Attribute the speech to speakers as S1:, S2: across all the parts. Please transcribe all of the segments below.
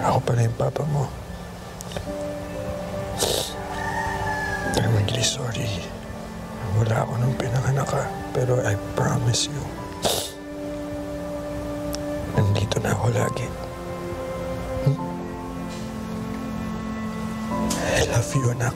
S1: Ako pala yung papa mo. I'm really sorry. Wala ako nung pinanganak ka. Pero I promise you, nandito na ako lagi. I love you, anak.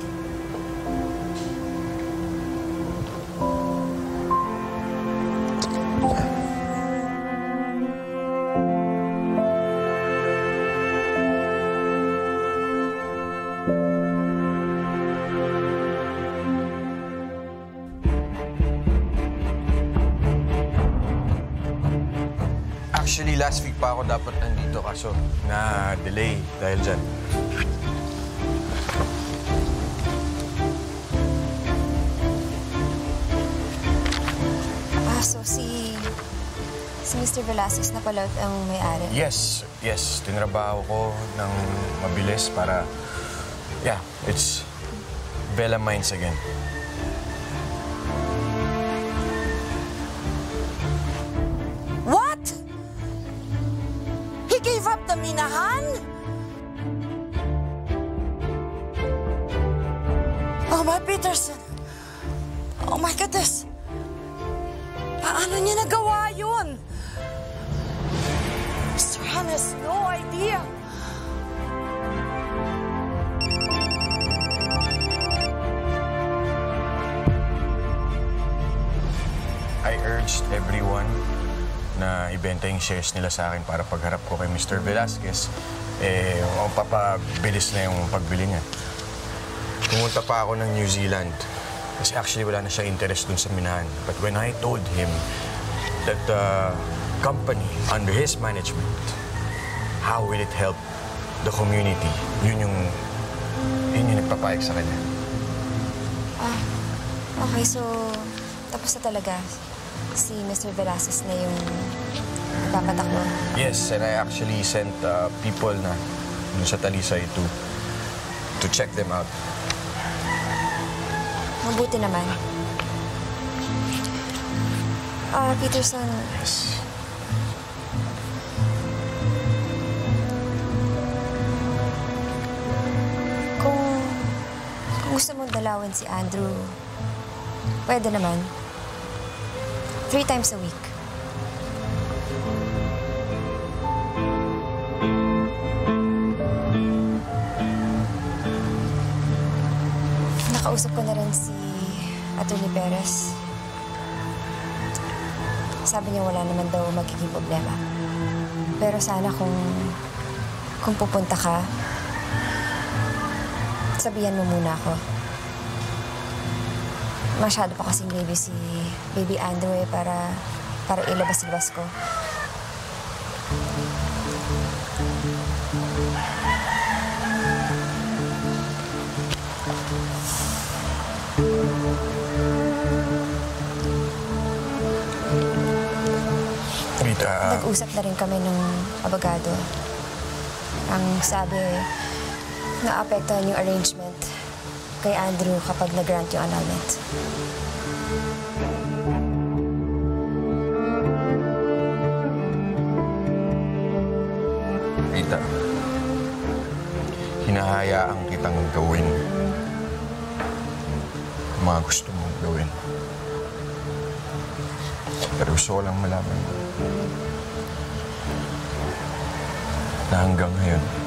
S2: Actually, last week pa ako dapat nandito kaso na-delay dahil dyan.
S3: So si Mr. Velasquez na pala ang may-ari?
S2: Yes. Tinrabaho ko ng mabilis para, yeah, it's Bella Mines again.
S4: What? He gave up the minahan? Oh, my Peterson. Oh, my goodness. Paano niya nagawa yun? Mr. Han has no idea.
S2: I urged everyone na ibenta yung shares nila sa akin para pagharap ko kay Mr. Velasquez, papabilis na yung pagbili niya. Pumunta pa ako ng New Zealand. Kasi actually wala na siya interest dun sa minahan. But when I told him that the company under his management, how will it help the community, yun yung nagpapayag sa kanya.
S3: Okay, so tapos na talaga si Mr. Velasquez na yung papatakbo?
S2: Yes, and I actually sent people na dun sa Talisay to check them out.
S3: Mabuti naman. Peterson.
S2: Yes.
S3: Kung gusto mong dalawin si Andrew, pwede naman. 3 times a week. Nakausap ko na rin si Atty. Perez. Sabi niya wala naman daw magiging problema. Pero sana kung pupunta ka, sabihan mo muna ako. Masyado pa kasing baby si Baby Andrew para ilabas-labas ko.
S2: Rita,
S3: Nag-usap na rin kami ng abogado. Ang sabi, naapektuhan yung arrangement kay Andrew kapag nag-grant yung annulment.
S2: Rita, hinahayaan kitang gawin ang mga gusto mong gawin. Pero gusto ko lang malaman mo na hanggang ngayon,